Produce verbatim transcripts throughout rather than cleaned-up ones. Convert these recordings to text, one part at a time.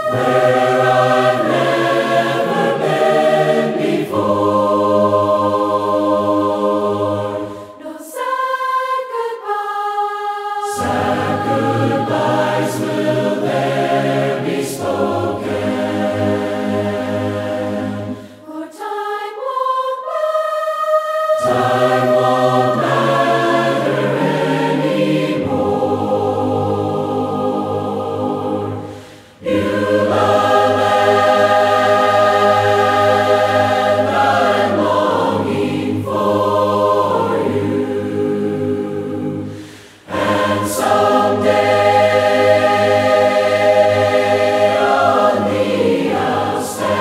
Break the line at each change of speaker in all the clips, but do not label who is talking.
where I've never been before. No sad goodbyes, sad goodbyes will there be spoken, for time won't matter, time won't matter anymore. Beulah land, I'm longing for you, and someday on thee I'll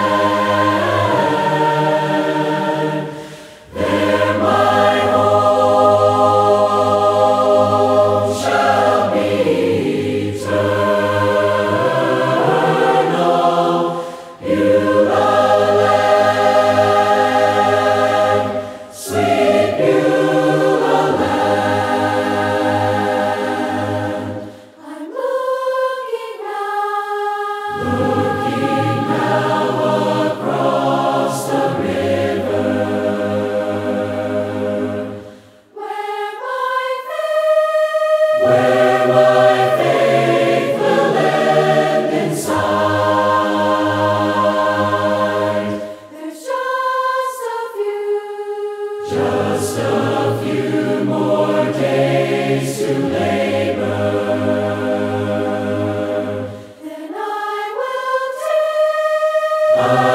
stand. There my home shall be eternal. Beulah land, sweet Beulah land. I'm looking now, looking now across the river, where my faith, where my faith will end inside. There's just a few, just a few more days to labor, then I will take